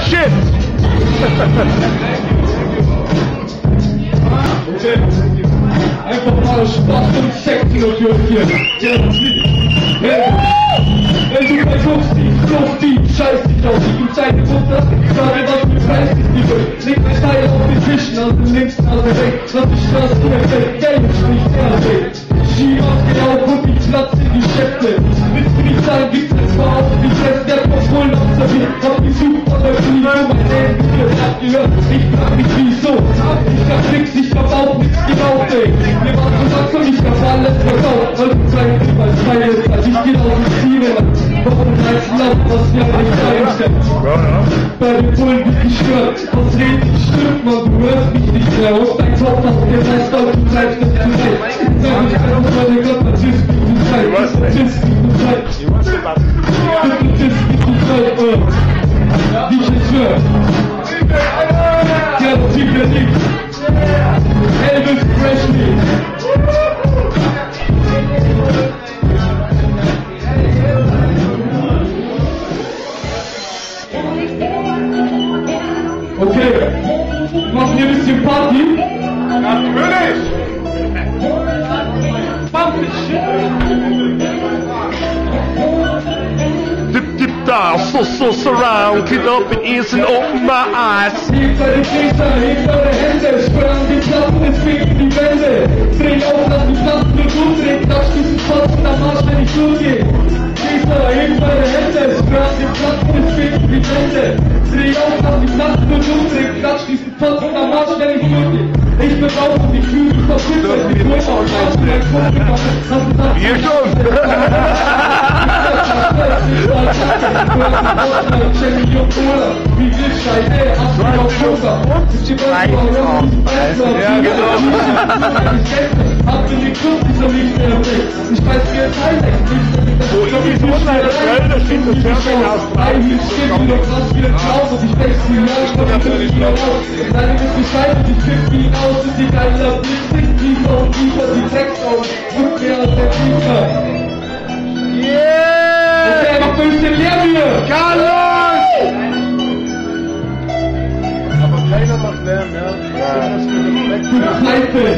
shit! Okay. Einfach mal Spaß und sexy natürlich hier. Wenn du versuchst, die scheiß dich auf, die gibt's eine Mutter, gerade was du preist, die leg mein Teil auf den Tischen, aus dem linken, aus dem rechts, lass die Straße perfekt, Geld spricht ehrlich. Ski auf genau, guck ich Platz in die Schäfte. Willst du nicht sagen, gibt's es mal auf die Fest, der Kontrollen observiert, hab die Super der Knie, mein Leben wieder abgehört, ich frag mich wieso, ich hab nix, ich hab auch nix geraucht, ey. Mir war gesagt, und ich hab alles verkauft, weil du kleine Typ als Teil ist, als ich genau die Ziele hab. Warum heißt Lauf, was wir nicht einstellen? Bei den Bullen bin ich gestört, was redet nicht stimmt, man, du hörst mich nicht mehr, aus dein Kopf hast du gesagt, du bleibst nicht zu sehen. Sag ich einfach mal, der Gott, was ist, wie du Zeit, was ist, wie du Zeit, was ist, wie du Zeit, wie ich es höre. Ja, das sieht mir nichts. Elvis Presley. Okay, machen wir ein bisschen Party? Natürlich! Dip da, so surround, get up and ears and open my eyes. Hebt eure Gläser, hebt eure Hände, spüren die Platten, es fegt die Wände. Dreh auf, lass die Platten nur durchdrehen, klatsch diesen Fotzen am Arsch, wenn ich durchgehe. Gläser, hebt eure Hände, spüren die Platten, es fegt die Wände. Dreh auf, lass die Platten nur durchdrehen, klatsch diesen Fotzen am Arsch, wenn ich durchgehe. Ich bin raus und ich fühle mich verfügbar, ich bin auf Arsch, mein Kumpel, Hier schon! Wie viel Scheiße, hast du auf Yoga? Ja, genau. Habt ihr den Club, dieser nicht mehr weg? Ich weiß, wie es heißt, so irgendwie so schnell, da steht das Fernsehen aus. Ich stehe wieder krass wie ein Klaus und ich wechsle die Jahre, ich komme nicht wieder raus. Deine mit Bescheid und ich kipp ihn aus und die geile Blick singt tiefer und tiefer, die Text auf, drückt mehr als der Tiefer. Yeah! Okay, mach ein bisschen leer hier! Carlos! Aber keiner macht Lärm, ja? Du Pfeife!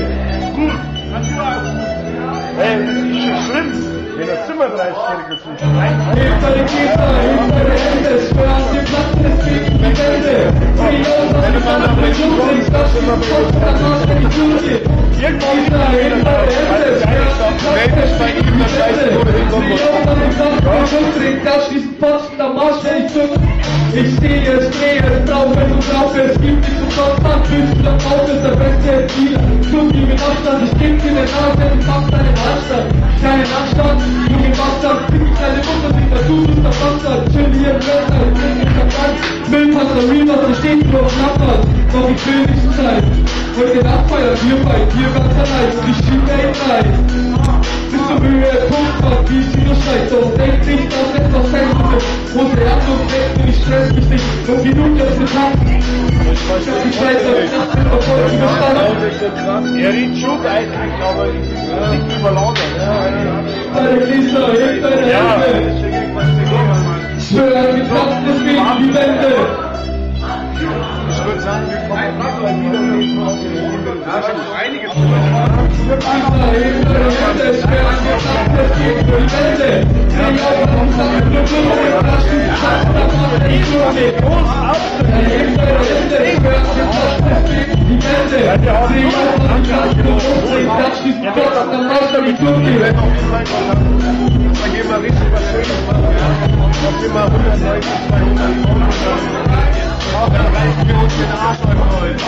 Hey, das ist schon schlimm, wenn das Zimmer dreistellig ist. Hebt eure Gläser, hebt eure Hände, spüren die Platten, es fegt die Wände. Dreh auf, lass die Platten mit durchdrehen, klatsch diesen Fotzen am Arsch, wenn ich durchgehe. Gläser, hebt eure Hände, spüren die Platten, es fegt die Wände. Dreh auf, lass die Platten mit durchdrehen, klatsch diesen Fotzen am Arsch, wenn ich durchgehe. Ich sehe es, drehe es, brauche es und brauche es, gibt nicht zum Kopfband, Künstler, Auto ist der beste Spieler. Guck ihm mit Abstand, ich geb dir den Arsch, denn ich mach deinen Anstand. Keinen Anstand, junge Bastard, fick mich deine Mutter, nicht mehr du bist der Bastard. Chill hier im Messer, ich bin nicht am Rand. Müllpasser, Reebok, da steht nur auf Knappert. Doch ich will nicht Zeit. Heute Nacht feiern wir bei dir ganz allein und ich schieb ey rein. Bis zur Höhe, Punkt, wie es wieder steigt. Doch denk nicht, dass etwas sein wird. Hose ab und weg, und ich stress mich nicht. Und wie du das getan. Ich weiß, dass ich das mit Erfolg überstanden. Er riecht schon eigentlich, aber ich bin nicht überlagert. Deine Gläser, hebt deine Hände. Schwöre, mit Platzen, es fegt die Wände. Ich würde sagen, wir kommen wieder einiges Gläser, hebt eure Hände. Schwöre, mit Platzen, es fegt die Wände. Dreh auf, lass die Platten nur durchdrehen, klatsch diesen Fotzen am Arsch, wenn ich durchgehe. Hebt eure Hände. Schwöre, mit Platzen, es fegt die Wände. Dreh auf, lass die Platten nur durchdrehen, klatsch diesen Fotzen am Arsch, wenn ich durchgehe. Da gehen wir richtig was Schönes machen. Da gehen wir 130, 200 auch dann reißen wir uns den Arsch einfach heute.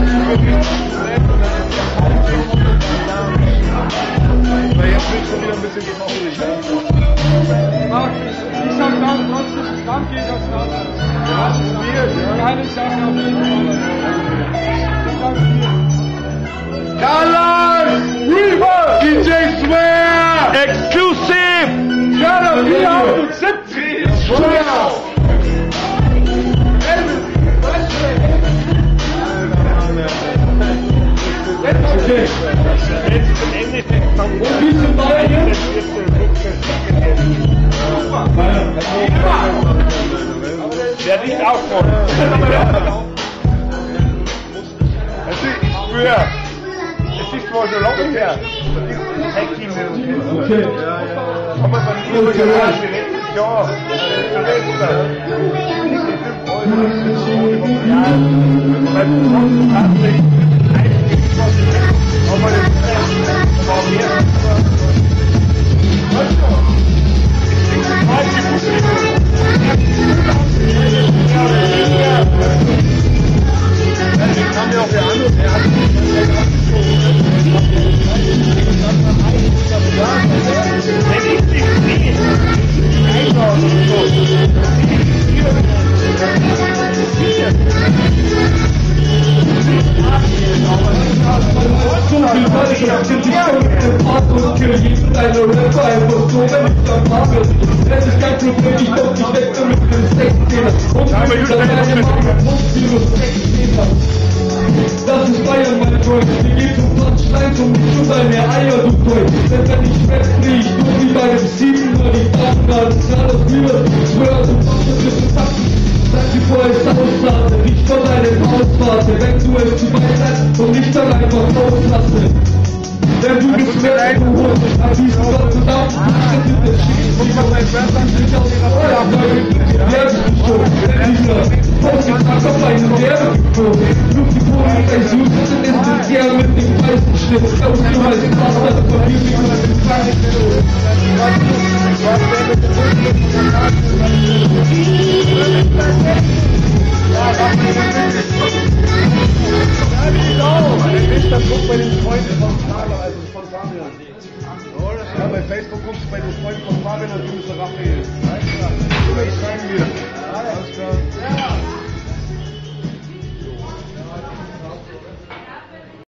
Weil jetzt wird schon wieder ein bisschen gemochtig. Marc, ich sag danke trotzdem, danke, dass du das hast. Ja, das ist mir, ja. Keine Sache auf jeden Fall. Danke dir. Carlos! Reaver! DJ Swear! Exclusive! Ja, 470! Swear! Okay. Jetzt ist im Endeffekt dann Und wie sind beide hier? Wer nicht auch voll. Ich spüre, es ist zwar schon lange her, das ist Tag-Team nicht Okay. Aber von mir letztes Jahr, Silvester, Das ist Bayern, mein Freund. Wir gehen zum Punchline, zum nicht zu deine Eier, du Freund. Denn wenn ich festdreh, ich nur wie bei dem 7 nur die Daten, das ist alles Liebe. Schwör, du machst es mit dem Tacken. Sag dir vor, es auslade, nicht von deinem Haus warte. Wenn du es zu weit setzt und nicht dann einfach rauslasse. Denn du bist mehr ein Hund, an diesem Gott und Abend, das schießt und von meinem Schwester nicht aus ihrer Feuer, werden schon, denn dieser Postgetrag auf einen Werbe geflogen. Luft die Boden mit ein Süß, das ist essentiell mit dem weißen Schnitt. Aus dem weißen Wasser, von mir mit dem Gefangenen. Das guckt bei den Freunden von Fabian, also von Fabian. Ja, bei Facebook guckst du bei den Freunden von Fabian und du bist der Raphael. Alles klar. Schreiben wir. Alles klar.